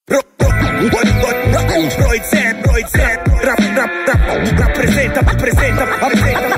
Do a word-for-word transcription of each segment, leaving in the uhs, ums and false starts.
Roy Zep, Roy Zep, rap, rap, rap, rappresenta, rappresenta, rappresenta,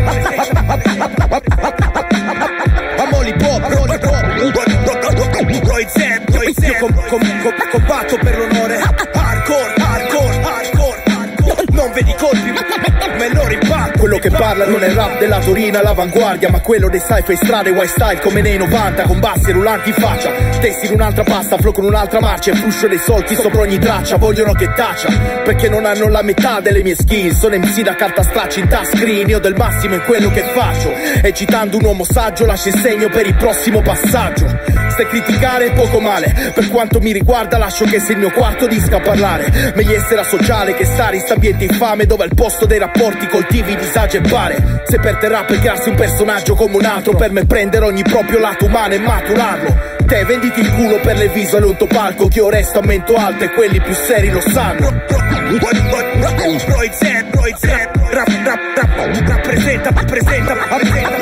Amoli Pop, Amoli Pop, Roy Zep, Roy Zep, io combatto per l'onore, hardcore, hardcore, hardcore, non vedi colpi, me lo rimpatto. Quello che parla non è rap della Torina all'avanguardia, ma quello dei sci-fi strade wild style come nei novanta, con bassi rullanti in faccia, testi in un'altra pasta, flow con un'altra marcia e fruscio dei solchi sopra ogni traccia. Vogliono che taccia, perché non hanno la metà delle mie skill. Sono M C da carta straccia in touchscreen, io del massimo in quello che faccio, e citando un uomo saggio lascio il segno per il prossimo passaggio. Se criticare è poco male, per quanto mi riguarda lascio che sia il mio quarto disco a parlare. Meglio essere asociale che stare in st'ambiente infame, dove al posto dei rapporti coltivi disagio e pare. Se per te rap è crearsi un personaggio come un altro, per me prendere ogni proprio lato umano e maturarlo. Te venditi il culo per le visual e un topalco, che io resto a mento alto e quelli più seri lo sanno. Roy Zep, Roy Zep, rap, rap, rap, rappresenta, rappresenta, rappresenta,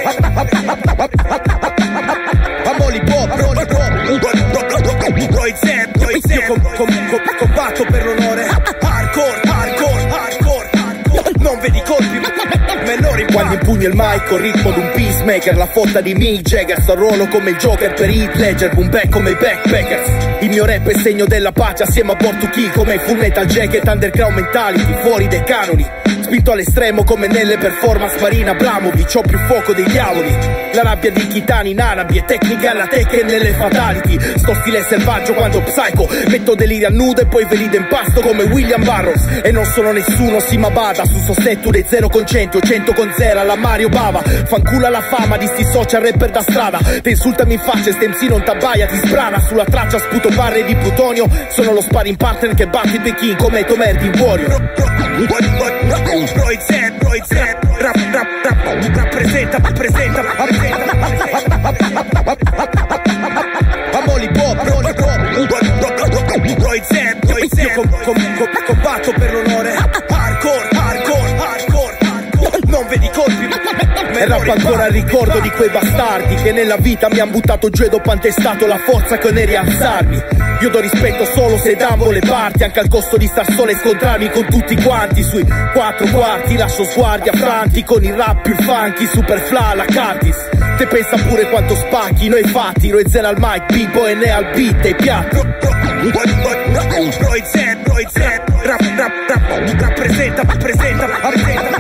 Amoli Pop, Amoli Pop, Roy Zep, Roy Zep, io combatto per l'onore, hardcore, hardcore, hardcore, non vedi colpi, me lo rimpatto. Quando impugno il mic col ritmo di un peacemaker, la fotta di Mick Jagger, sto ruolo come il Joker per Heath Ledger, boom back come i Backpackers. Il mio rap è segno della pace assieme a Born to Kill, come i Full Metal Jacket, underground mentality, fuori dai canoni. Spinto all'estremo come nelle performance Marina Abramovic, ho più fuoco dei diavoli. La rabbia di Kitani in arabi e tecnica alla tech e nelle fatality. Sto stile selvaggio quando psycho, metto delirio a nudo e poi velide in pasto come William Burroughs. E non sono nessuno, si ma bada, su sostetto dei zero con cento, cento con zero alla Mario Bava. Fanculo alla fama di sti social rapper da strada, te insultami in faccia e ste M C non t'abbaia, ti sbrana. Sulla traccia sputo barre di plutonio, sono lo sparring partner che batte The King come Tomer di Warrior. Roy Zep, Roy Zep, rap, rap, rap, rappresenta, rappresenta, rappresenta, Amoli Pop, Amoli Pop, Roy Zep, Roy Zep, io combatto per l'onore, hardcore, hardcore, hardcore, non vedi colpi, e rap ancora al ricordo di quei bastardi che nella vita mi han buttato giù e dopo han testato la forza che ne rialzarmi. Io do rispetto solo se dammo le parti, anche al costo di star solo e scontrarmi con tutti quanti. Sui quattro quarti lascio sguardi affranti con i rap più funky, Superfly alla Curtis. Te pensa pure quanto spacchi, noi fatti, Roy Zen al mic, Pippo e ne al beat e piatti. Roy Zep, Roy Zep, rap, rap, rap, rappresenta, rappresenta, rappresenta,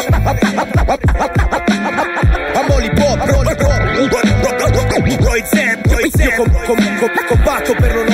Amoli Pop, Amoli Pop, Roy Zep, Roy Zep, io combatto per l'onore.